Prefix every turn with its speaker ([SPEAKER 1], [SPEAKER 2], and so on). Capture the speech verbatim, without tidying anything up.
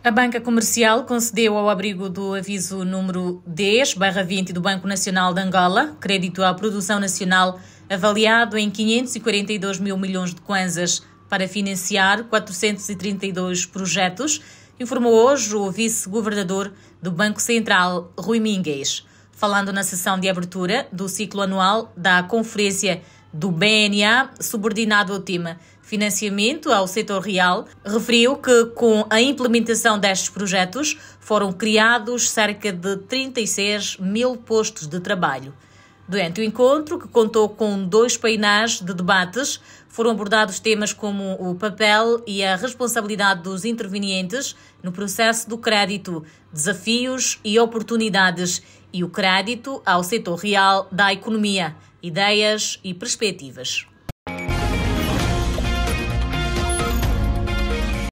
[SPEAKER 1] A Banca Comercial concedeu ao abrigo do aviso número dez barra vinte do Banco Nacional de Angola crédito à produção nacional avaliado em quinhentos e quarenta e dois mil milhões de kwanzas para financiar quatrocentos e trinta e dois projetos, informou hoje o vice-governador do Banco Central, Rui Mingues. Falando na sessão de abertura do ciclo anual da Conferência do B N A, subordinado ao tema Financiamento ao Setor Real, referiu que com a implementação destes projetos foram criados cerca de trinta e seis mil postos de trabalho. Durante o encontro, que contou com dois painéis de debates, foram abordados temas como o papel e a responsabilidade dos intervenientes no processo do crédito, desafios e oportunidades e o crédito ao setor real da economia, ideias e perspectivas.